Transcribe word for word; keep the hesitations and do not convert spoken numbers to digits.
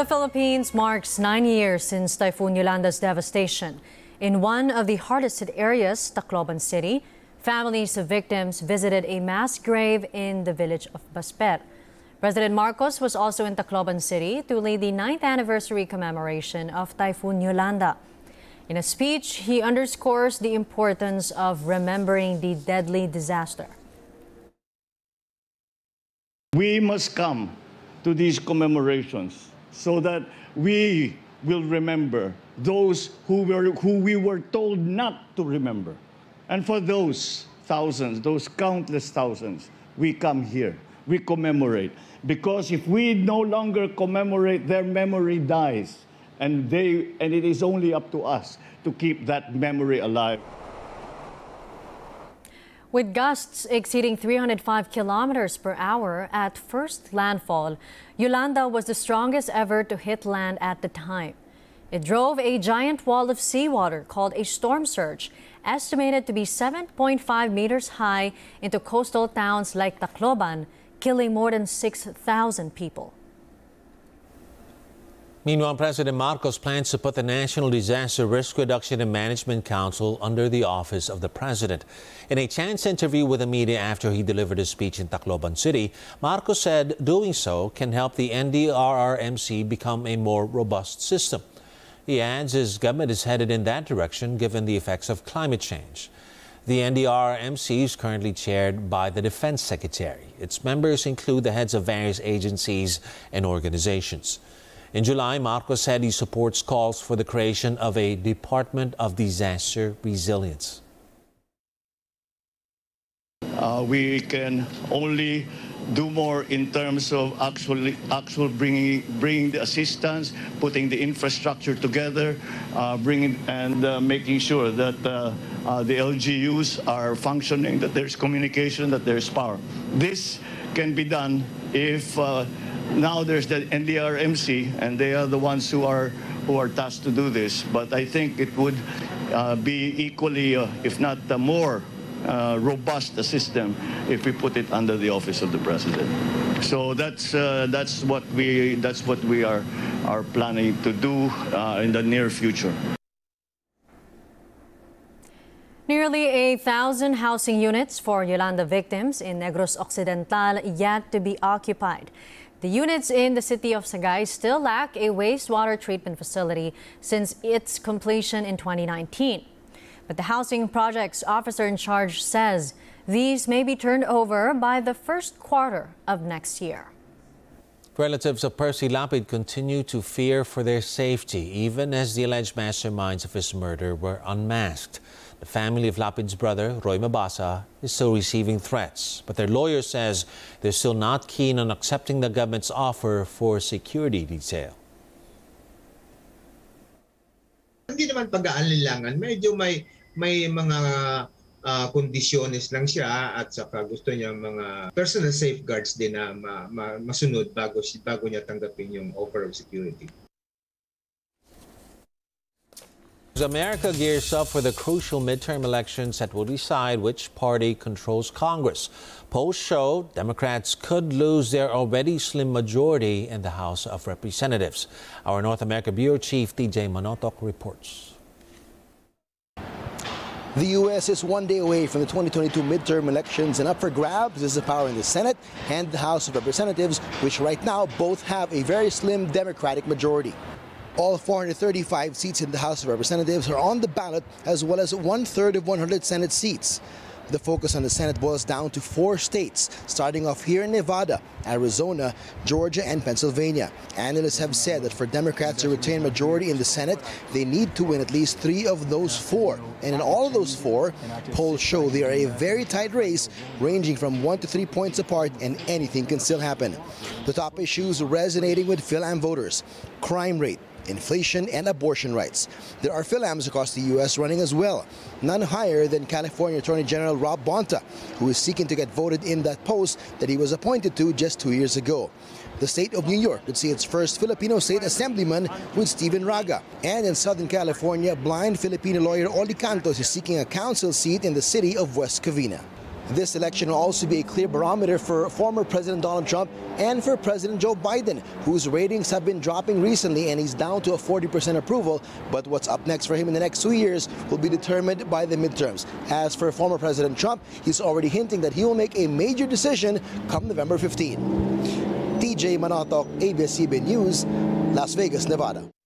The Philippines marks nine years since Typhoon Yolanda's devastation. In one of the hardest hit areas, Tacloban City, families of victims visited a mass grave in the village of Basper. President Marcos was also in Tacloban City to lead the ninth anniversary commemoration of Typhoon Yolanda. In a speech, he underscores the importance of remembering the deadly disaster. We must come to these commemorations so that we will remember those who, were, who we were told not to remember. And for those thousands, those countless thousands, we come here, we commemorate. Because if we no longer commemorate, their memory dies. And, they, and it is only up to us to keep that memory alive. With gusts exceeding three hundred five kilometers per hour at first landfall, Yolanda was the strongest ever to hit land at the time. It drove a giant wall of seawater called a storm surge, estimated to be seven point five meters high, into coastal towns like Tacloban, killing more than six thousand people. Meanwhile, President Marcos plans to put the National Disaster Risk Reduction and Management Council under the Office of the President. In a chance interview with the media after he delivered a speech in Tacloban City, Marcos said doing so can help the N D R R M C become a more robust system. He adds his government is headed in that direction given the effects of climate change. The N D R R M C is currently chaired by the Defense Secretary. Its members include the heads of various agencies and organizations. In July, Marcos said he supports calls for the creation of a Department of Disaster Resilience. Uh, we can only do more in terms of actually, actual bringing, bringing the assistance, putting the infrastructure together, uh, bringing and uh, making sure that uh, uh, the L G Us are functioning, that there's communication, that there's power. This can be done if uh, now there's the N D R R M C, and they are the ones who are who are tasked to do this. But I think it would uh, be equally, uh, if not uh, more, uh, robust a system if we put it under the Office of the President. So that's uh, that's what we that's what we are are planning to do uh, in the near future. Nearly a thousand housing units for Yolanda victims in Negros Occidental yet to be occupied. The units in the city of Sagay still lack a wastewater treatment facility since its completion in twenty nineteen. But the housing projects officer in charge says these may be turned over by the first quarter of next year. Relatives of Percy Lapid continue to fear for their safety, even as the alleged masterminds of his murder were unmasked. The family of Lapid's brother, Roy Mabasa, is still receiving threats, but their lawyer says they're still not keen on accepting the government's offer for security detail. Hindi naman pag-aalinlangan, medyo may may mga uh, kondisyones lang siya at saka gusto niya mga personal safeguards din na ma, ma, masunod bago bago niya tanggapin yung offer of security. As America gears up for the crucial midterm elections that will decide which party controls Congress, polls show Democrats could lose their already slim majority in the House of Representatives. Our North America Bureau Chief T J Manotoc reports. The U S is one day away from the twenty twenty-two midterm elections, and up for grabs is the power in the Senate and the House of Representatives, which right now both have a very slim Democratic majority. All four hundred thirty-five seats in the House of Representatives are on the ballot, as well as one-third of one hundred Senate seats. The focus on the Senate boils down to four states, starting off here in Nevada, Arizona, Georgia, and Pennsylvania. Analysts have said that for Democrats to retain majority in the Senate, they need to win at least three of those four. And in all of those four, polls show they are a very tight race, ranging from one to three points apart, and anything can still happen. The top issues resonating with Phil-Am voters: crime rate, inflation, and abortion rights. There are Phil-Ams across the U S running as well, none higher than California Attorney General Rob Bonta, who is seeking to get voted in that post that he was appointed to just two years ago. The state of New York could see its first Filipino state assemblyman with Steven Raga. And in Southern California, blind Filipino lawyer Oli Cantos is seeking a council seat in the city of West Covina. This election will also be a clear barometer for former President Donald Trump and for President Joe Biden, whose ratings have been dropping recently and he's down to a forty percent approval. But what's up next for him in the next two years will be determined by the midterms. As for former President Trump, he's already hinting that he will make a major decision come November fifteenth. T J Manotoc, A B S C B N News, Las Vegas, Nevada.